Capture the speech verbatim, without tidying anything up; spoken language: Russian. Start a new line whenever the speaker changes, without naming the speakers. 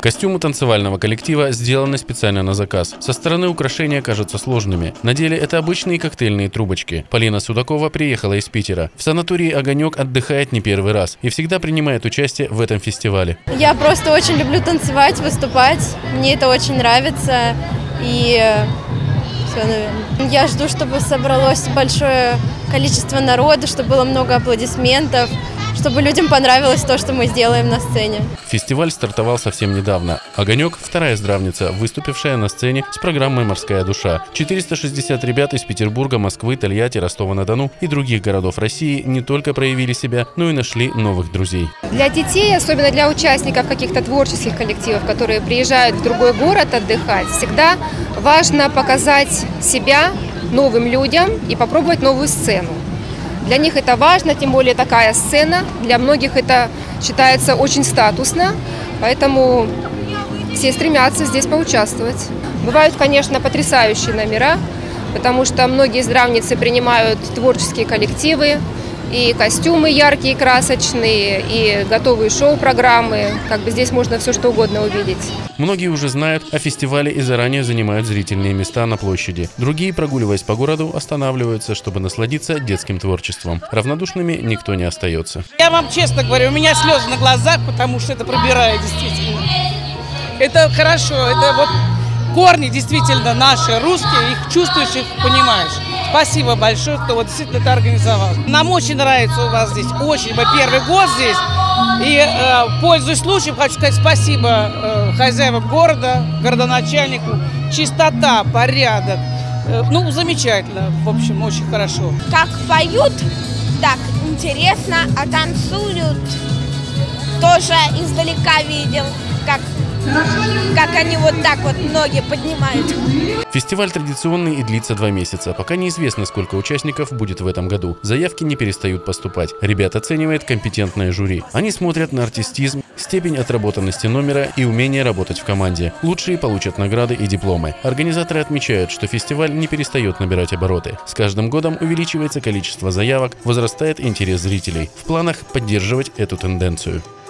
Костюмы танцевального коллектива сделаны специально на заказ. Со стороны украшения кажутся сложными. На деле это обычные коктейльные трубочки. Полина Судакова приехала из Питера. В санатории «Огонек» отдыхает не первый раз и всегда принимает участие в этом фестивале.
Я просто очень люблю танцевать, выступать. Мне это очень нравится. И все, наверное. Я жду, чтобы собралось большое количество народу, чтобы было много аплодисментов, чтобы людям понравилось то, что мы сделаем на сцене.
Фестиваль стартовал совсем недавно. «Огонек» – вторая здравница, выступившая на сцене с программой «Морская душа». четыреста шестьдесят ребят из Петербурга, Москвы, Тольятти, Ростова-на-Дону и других городов России не только проявили себя, но и нашли новых друзей.
Для детей, особенно для участников каких-то творческих коллективов, которые приезжают в другой город отдыхать, всегда важно показать себя новым людям и попробовать новую сцену. Для них это важно, тем более такая сцена. Для многих это считается очень статусно, поэтому все стремятся здесь поучаствовать. Бывают, конечно, потрясающие номера, потому что многие здравницы принимают творческие коллективы, и костюмы яркие, красочные, и готовые шоу-программы. Как бы здесь можно все что угодно увидеть.
Многие уже знают о фестивале и заранее занимают зрительные места на площади. Другие, прогуливаясь по городу, останавливаются, чтобы насладиться детским творчеством. Равнодушными никто не остается.
Я вам честно говорю, у меня слезы на глазах, потому что это пробирает действительно. Это хорошо, это вот корни действительно наши, русские, их чувствуешь, их понимаешь. Спасибо большое, кто вот действительно это организовал. Нам очень нравится у вас здесь, очень. Мы первый год здесь. И, э, пользуясь случаем, хочу сказать спасибо э, хозяевам города, городоначальнику. Чистота, порядок. Э, ну, замечательно, в общем, очень хорошо.
Как поют, так интересно, а танцуют. Тоже издалека видел, как, как они вот так вот ноги поднимают.
Фестиваль традиционный и длится два месяца. Пока неизвестно, сколько участников будет в этом году. Заявки не перестают поступать. Ребят оценивает компетентное жюри. Они смотрят на артистизм, степень отработанности номера и умение работать в команде. Лучшие получат награды и дипломы. Организаторы отмечают, что фестиваль не перестает набирать обороты. С каждым годом увеличивается количество заявок, возрастает интерес зрителей. В планах поддерживать эту тенденцию.